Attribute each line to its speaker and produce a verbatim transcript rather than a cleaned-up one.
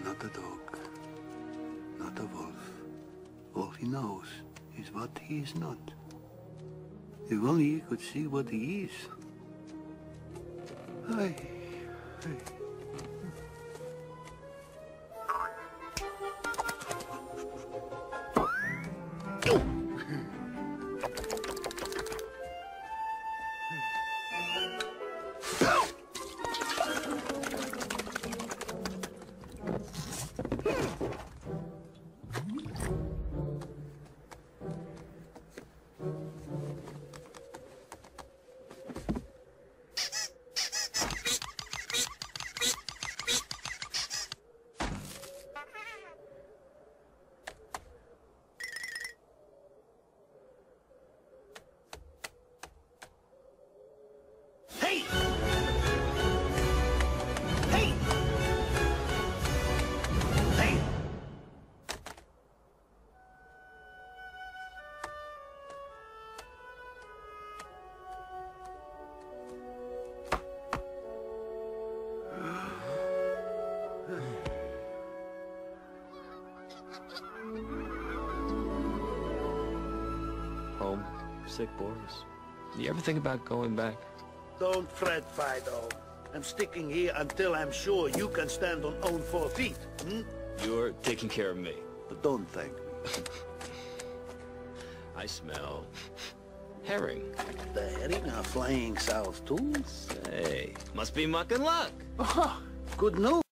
Speaker 1: Not a dog. Not a wolf. All he knows is what he is not. If only he could see what he is. Ay, ay.
Speaker 2: Home, sick boys. Do you ever think about going back?
Speaker 3: Don't fret, Fido. I'm sticking here until I'm sure you can stand on own four feet. Hmm?
Speaker 2: You're taking care of me.
Speaker 3: But don't thank me.
Speaker 2: I smell herring.
Speaker 3: The herring are flying south too?
Speaker 2: Hey, must be muck and luck.
Speaker 3: Oh, good news.